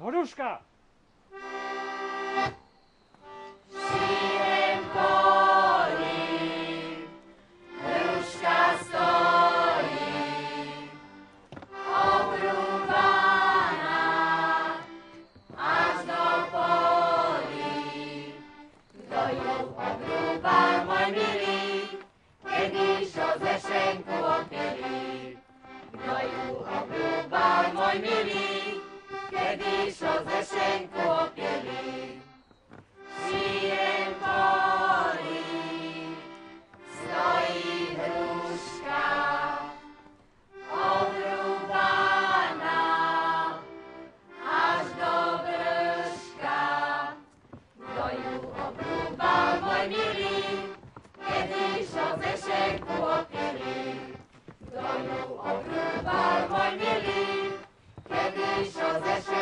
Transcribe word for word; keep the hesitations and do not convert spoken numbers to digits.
Hruška! Šírem polí, hruška stojí, obrúbaná až do polí. Kto ju obrúbal, môj milý, kedy šo ze šenku opili. Kto ju obrúbal, môj milý, kedy šo ze šenku opili. Šírem polí stojí hruška, obrúbaná až do brška. Kto ju obrúbal, môj milý, kedy šo ze šenku opili. Kto ju obrúbal, môj milý, kedy šo ze šenku